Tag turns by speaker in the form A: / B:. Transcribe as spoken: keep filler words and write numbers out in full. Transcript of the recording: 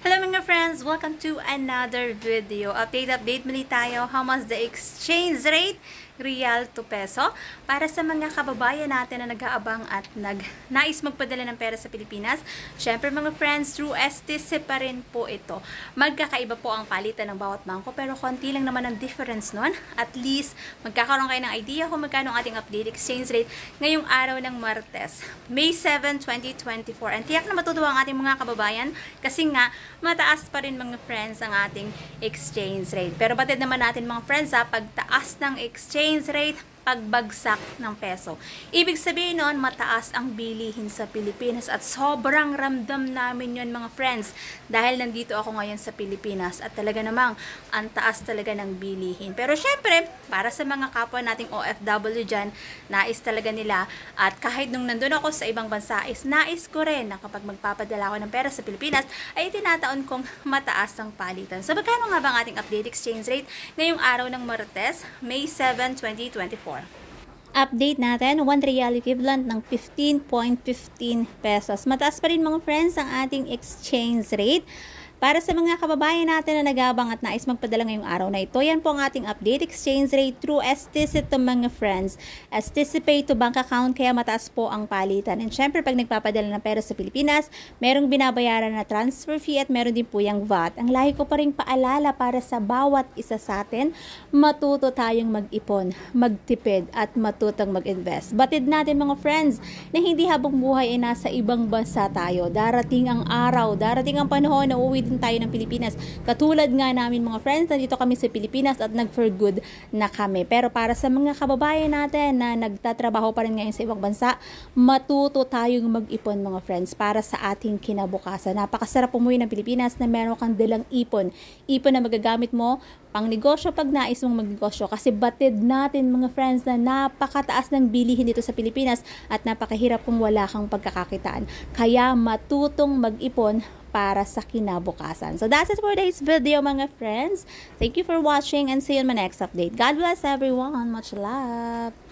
A: Hello mga friends! Welcome to another video. Update, update muli tayo. How much the exchange rate? Real to peso. Para sa mga kababayan natin na nag-aabang at nag nais magpadala ng pera sa Pilipinas. Syempre mga friends, through S T C pa rin po ito. Magkakaiba po ang palitan ng bawat bangko pero konti lang naman ang difference nun. At least, magkakaroon kayo ng idea kung magkano ang ating update exchange rate ngayong araw ng Martes, May seventh, twenty twenty-four. And tiyak na matutuwa ang ating mga kababayan kasi nga, mataas pa rin mga friends ang ating exchange rate. Pero batid naman natin mga friends ha, pagtaas ng exchange rate, pagbagsak ng peso. Ibig sabihin nun, mataas ang bilihin sa Pilipinas at sobrang ramdam namin yun mga friends dahil nandito ako ngayon sa Pilipinas at talaga namang ang taas talaga ng bilihin. Pero syempre, para sa mga kapwa nating O F W dyan, nais talaga nila at kahit nung nandun ako sa ibang bansa is nais ko rin na kapag magpapadala ako ng pera sa Pilipinas ay tinataon kong mataas ang palitan. So magkano nga ba ang ating update exchange rate ngayong araw ng Martes, May seventh, twenty twenty-four? Update natin, one real equivalent ng fifteen point one five pesos. Mataas pa rin mga friends ang ating exchange rate. Para sa mga kababayan natin na nag-aabang at nais magpadala ngayong araw na ito, yan po ang ating update exchange rate through S T C to mga friends. S T C Pay to bank account, kaya mataas po ang palitan. And syempre, pag nagpapadala ng pera sa Pilipinas, merong binabayaran na transfer fee at meron din po yung V A T. Ang lahi ko pa rin paalala para sa bawat isa sa atin, matuto tayong mag-ipon, magtipid at matutong mag-invest. Batid natin mga friends na hindi habang buhay ay nasa ibang bansa tayo. Darating ang araw, darating ang panahon na uwi din tayo ng Pilipinas. Katulad nga namin mga friends, nandito kami sa Pilipinas at nag-for good na kami. Pero para sa mga kababayan natin na nagtatrabaho pa rin ngayon sa ibang bansa, matuto tayong mag-ipon mga friends para sa ating kinabukasan. Napakasarap umuwi ng Pilipinas na meron kang dalang ipon. Ipon na magagamit mo pang negosyo pag nais mong magnegosyo. Kasi batid natin mga friends na napakataas ng bilihin dito sa Pilipinas at napakahirap kung wala kang pagkakakitaan. Kaya matutong mag-ipon para sa kinabukasan. So that's it for today's video mga friends. Thank you for watching and see you in my next update. God bless everyone. Much love.